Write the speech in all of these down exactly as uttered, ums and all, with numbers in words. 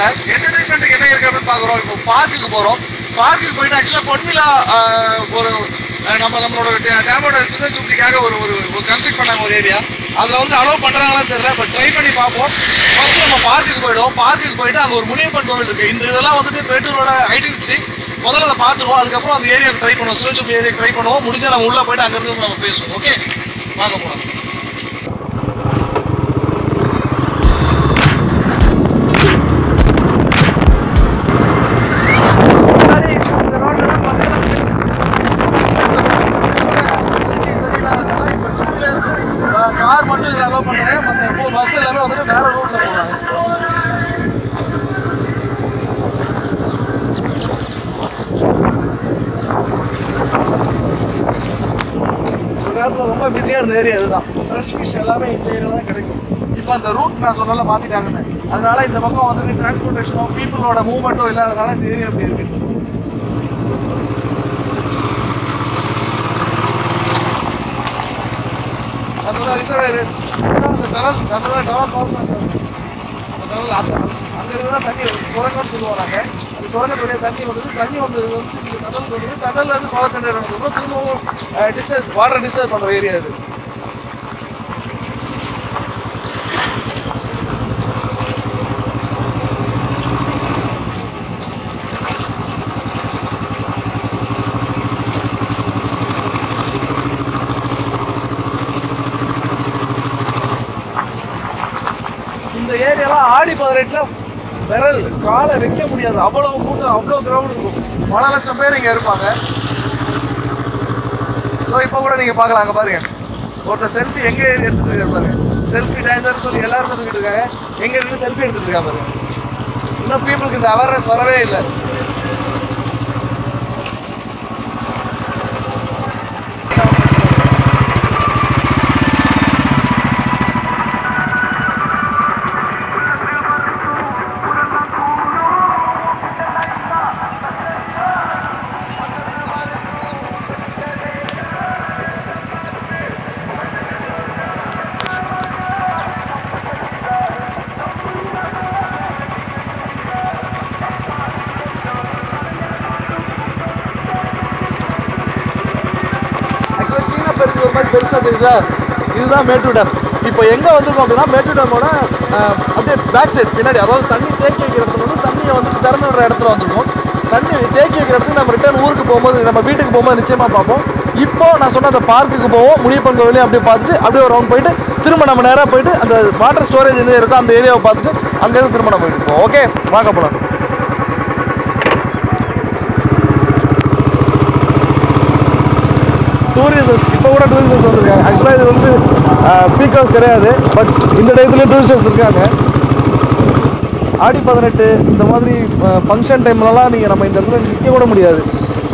வாங்க என்டர்டைன்மெண்ட்டுக்கு என்ன இருக்கு அப்படின்னு பார்க்குறோம். இப்போ பார்க்குக்கு போகிறோம். பார்க்குக்கு போயிட்டு ஆக்சுவலாக பொன்னிலா ஒரு நம்ம நம்மளோட டேமோட சின்ன சுப்டிக்காக ஒரு ஒரு கன்ஸ்ட்ரக்ட் பண்ணாங்க ஒரு ஏரியா. அதில் வந்து அலோவ் பண்ணுறாங்களான்னு தெரியல. பட் ட்ரை பண்ணி பார்ப்போம். ஃபர்ஸ்ட் நம்ம பார்க்குக்கு போயிடுவோம். பார்க்குக்கு போயிட்டு அங்கே ஒரு முனியப்பன் கோவில் இருக்குது. இந்த இதெல்லாம் வந்துட்டு மேட்டூரோட ஐடென்டிட்டி. முதல்ல அதை பார்த்துருவோம். அதுக்கப்புறம் அந்த ஏரியாவுக்கு ட்ரை பண்ணுவோம். சின்ன சுப்டி ஏரியா ட்ரை பண்ணுவோம். முடிஞ்சால் நம்ம உள்ளே போயிட்டு அங்கேருந்து நம்ம பேசுவோம். ஓகே, வாங்க போகலாம். கார் மட்டும் இதில் அலோவ் பண்ணுறேன். மற்ற எப்போ பஸ் எல்லாமே வந்துட்டு வேறு ரூட்டில் போகிறாங்க. ஒரு காலத்தில் ரொம்ப பிஸியாக இருந்த ஏரியா இதுதான். ஃப்ரெஷ் ஃபிஷ் எல்லாமே இந்த ஏரியா தான் கிடைக்கும். இப்போ அந்த ரூட் நான் சொன்னால மாற்றிட்டாங்கன்னு. அதனால இந்த பக்கம் வந்துட்டு டிரான்ஸ்போர்ட்டேஷனோ பீப்புளோட மூவ்மெண்ட்டோ இல்லாதனால இந்த ஏரியா அப்படி இருக்குது. அங்கிருந்துதான் தண்ணி சுரங்கம்னு சொல்லுவாங்க. அந்த சுரங்கத்துடைய தண்ணி வந்து தண்ணி வந்து கடலுக்கு வந்து கடல்ல இருந்து பவர் ஜெனரேட் வந்து திரும்பவும் டிஸ்டர்ப் வாட்டர் டிஸ்டர்ப் பண்ற ஏரியா இது. இந்த ஏரியாலாம் ஆடி பதினெட்டுல விரல் காலை வைக்க முடியாது. அவ்வளவு கூட்டம், அவ்வளவு கிரவுண்ட் இருக்கும். பல லட்சம் பேர் இங்க இருப்பாங்க. ஸோ இப்போ கூட நீங்க பார்க்கலாம். அங்க பாருங்க, ஒருத்தர் செல்ஃபி எங்க எடுத்துட்டு இருக்காரு பாருங்க. செல்ஃபி டான்ஸர் சொல்லி எல்லாருமே சொல்லிட்டு இருக்காங்க. எங்க இருந்து செல்ஃபி எடுத்துட்டு இருக்காங்க பாருங்க. இன்னும் பீப்புளுக்கு இந்த அவேர்னஸ் வரவே இல்லை. பெருசாக தெரியுதா? இதுதான் மேட்டூர் டேம். இப்போ எங்கே வந்திருக்கோம் அப்படின்னா மேட்டூர் டேமோட அப்படியே பேக் சைட் பின்னாடி, அதாவது தண்ணி தேக்கி வைக்கிற இடத்துல வந்து தண்ணியை வந்து திறந்து விடுற இடத்துல வந்திருக்கோம். தண்ணி தேக்கி வைக்கிற இடத்துக்கு நம்ம ரிட்டர்ன் ஊருக்கு போகும்போது, நம்ம வீட்டுக்கு போகும்போது நிச்சயமாக பார்ப்போம். இப்போ நான் சொன்ன அந்த பார்க்குக்கு போவோம். முனியப்பன் கோவிலையும் அப்படியே பார்த்துட்டு அப்படியே ஒரு ரவுண்ட் போயிட்டு திரும்ப நம்ம நேராக போயிட்டு அந்த வாட்டர் ஸ்டோரேஜ் எங்கே இருக்கோ அந்த ஏரியாவை பார்த்துட்டு அங்கேருந்து திரும்ப நம்ம போயிட்டு போவோம். ஓகே, வாங்க போகலாம். டூரிஸ்டர்ஸ் இப்போ கூட டூரிஸ்டர்ஸ் வந்திருக்காங்க. ஆக்சுவலாக இது வந்து பீக் ஹவுஸ் கிடையாது. பட் இந்த டயத்துலேயும் டூரிஸ்டர்ஸ் இருக்காங்க. ஆடி பதினெட்டு இந்த மாதிரி ஃபங்க்ஷன் டைம்லலாம் நீங்கள் நம்ம இந்த இடத்துல நிற்க கூட முடியாது.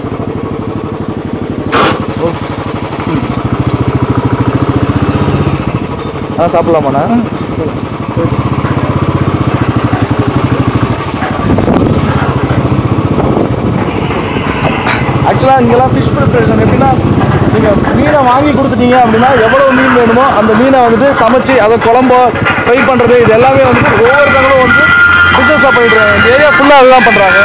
ஆ, சாப்பிட்லாமாண்ணா? ஆக்சுவலாக இங்கெல்லாம் ஃபிஷ் ப்ரிப்ரேஷன் எப்படின்னா, நீங்கள் மீனை வாங்கி கொடுத்துட்டீங்க அப்படின்னா எவ்வளோ மீன் வேணுமோ அந்த மீனை வந்துட்டு சமைச்சு அதை குழம்போ ஃப்ரை பண்ணுறது இது எல்லாமே வந்துட்டு ஒவ்வொருத்தவங்களும் வந்து பிஸ்னஸாக பண்ணிட்டுருக்காங்க. இந்த ஏரியா ஃபுல்லாக அதுதான் பண்ணுறாங்க.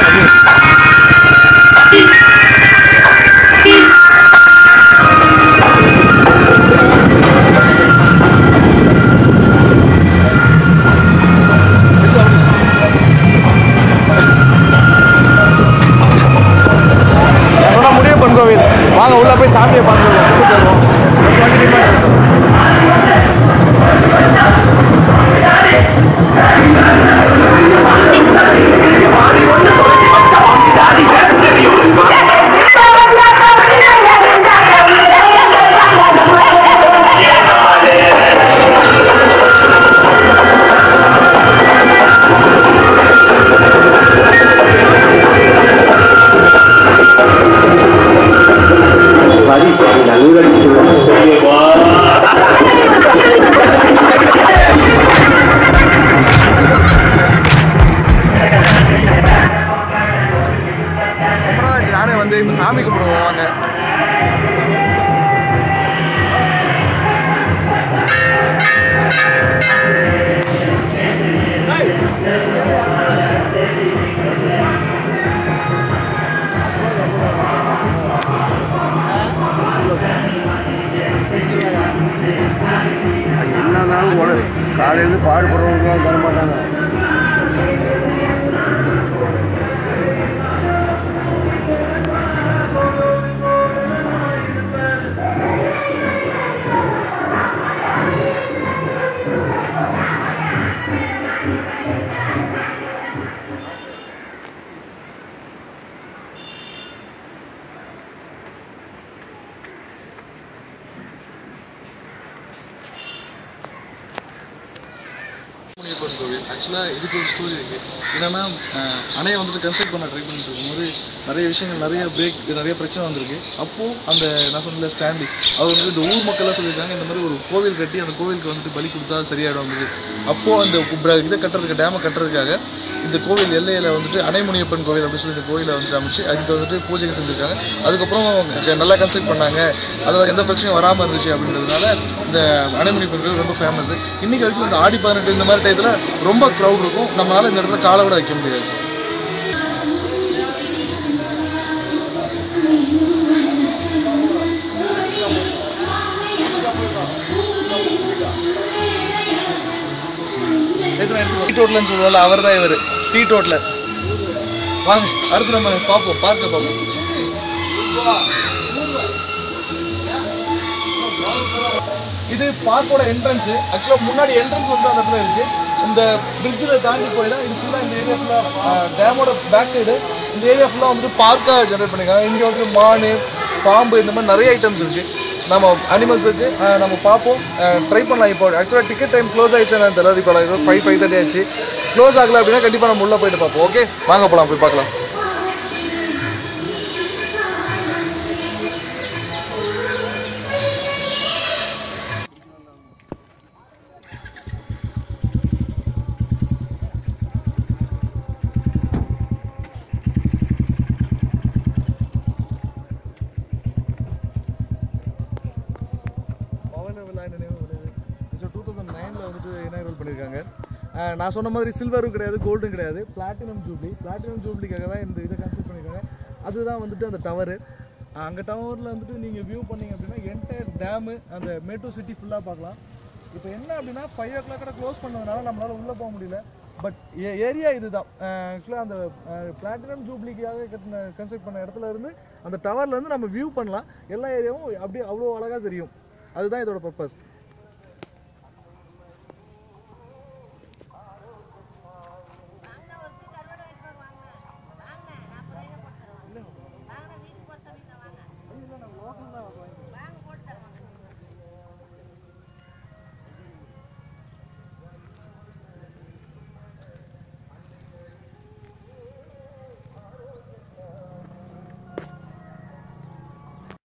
முனியப்பன் கோவில் வாங்க, உள்ள போய் சாமியை பார்த்து தருவோம். சாமி கும்பிடுவோம் வாங்க. காலையிலேருந்து பாடுபடுறவங்க தர மாட்டாங்க. முனியப்பன் கோவில் ஆக்சுவலாக இதுக்கு ஒரு ஸ்டோரி இருக்குது. என்னென்னா அணையை வந்துட்டு கன்ஸ்ட்ரக்ட் பண்ண ட்ரை பண்ணிட்டு இருக்கும்போது நிறைய விஷயங்கள் நிறைய பிரேக் நிறைய பிரச்சனை வந்திருக்கு. அப்போது அந்த நான் சொன்ன ஸ்டாண்டி அவர் வந்து இந்த ஊர் மக்கள்லாம் சொல்லியிருக்காங்க இந்த மாதிரி ஒரு கோவில் கட்டி அந்த கோவிலுக்கு வந்துட்டு பலி கொடுத்தா சரியாயிடும் வந்து. அப்போது அந்த இதை கட்டுறதுக்கு டேமை கட்டுறதுக்காக இந்த கோவில் எல்லையில் வந்துட்டு அணை முனியப்பன் கோவில் அப்படின்னு சொல்லி இந்த கோவிலை வந்துட்டு அமைச்சு அதுக்கு வந்துட்டு பூஜைகள் செஞ்சுருக்காங்க. அதுக்கப்புறம் நல்லா கன்ஸ்ட்ரக்ட் பண்ணாங்க. அதில் எந்த பிரச்சனையும் வராமல் இருந்துச்சு அப்படின்றதுனால இந்த அணை முனியப்பன் கோவில் ரொம்ப ஃபேமஸ். இன்றைக்கி வரைக்கும் இந்த ஆடி பதினெட்டு இந்த மாதிரி டயத்தில் ரொம்ப க்ரௌட் இருக்கும். நம்மளால் இந்த இடத்துல காலை விட வைக்க முடியாது. டீ டோட்டலன்னு சொல்லுவாங்க, அவர் தான் இவர் டீ டோட்டலர். வாங்க அடுத்து நம்ம பார்ப்போம், பார்க்க பார்ப்போம். இது பார்க்கோட என்ட்ரன்ஸு. ஆக்சுவலாக முன்னாடி என்ட்ரன்ஸ் வந்து அந்த இடத்துல இருக்குது. இந்த பிரிட்ஜில் தாண்டி போய் தான் இது ஃபுல்லாக இந்த ஏரியா ஃபுல்லாக டேமோட பேக் சைடு இந்த ஏரியா ஃபுல்லாக வந்துட்டு பார்க்காக ஜென்ரேட் பண்ணியிருக்காங்க. இங்கே வந்து மான், பாம்பு இந்த மாதிரி நிறைய ஐட்டம்ஸ் இருக்குது. நம்ம அனிமல்ஸ் இருக்குது, நம்ம பார்ப்போம், ட்ரை பண்ணலாம். இப்போ ஆக்சுவலாக டிக்கெட் டைம் க்ளோஸ் ஆகிடுச்சுன்னு தெரியல. இப்போ ஃபைவ் ஃபைவ் தேர்ட்டி ஆச்சு. க்ளோஸ் ஆகலை அப்படின்னா கண்டிப்பாக நம்ம உள்ளே போய்ட்டு பார்ப்போம். ஓகே வாங்க போகலாம், போய் பார்க்கலாம். டூ தௌசண்ட் நைனில் வந்துட்டு இனாகரேட் பண்ணியிருக்காங்க. நான் சொன்ன மாதிரி சில்வரும் கிடையாது, கோல்டும் கிடையாது, பிளாட்டினம் ஜூப்ளி. பிளாட்டினம் ஜூப்ளிக்காக தான் இந்த இதை கன்ஸ்ட்ரக்ட் பண்ணியிருக்காங்க. அதுதான் வந்துட்டு அந்த டவரு. அங்கே டவரில் வந்துட்டு நீங்கள் வியூ பண்ணிங்க அப்படின்னா என்டையர் டேமு அந்த மேட்டூர் சிட்டி ஃபுல்லாக பார்க்கலாம். இப்போ என்ன அப்படின்னா ஃபைவ் ஓ கிளாக் க்ளோஸ் பண்ணதுனால நம்மளால் உள்ளே போக முடியல. பட் ஏரியா இது தான். ஆக்சுவலாக அந்த பிளாட்டினம் ஜூப்ளிக்காக கட்டின கன்ஸ்ட்ரக்ட் பண்ண இடத்துல இருந்து அந்த டவர்லேருந்து நம்ம வியூ பண்ணலாம். எல்லா ஏரியாவும் அப்படியே அவ்வளோ அழகாக தெரியும். அதுதான் இதோட பர்பஸ்.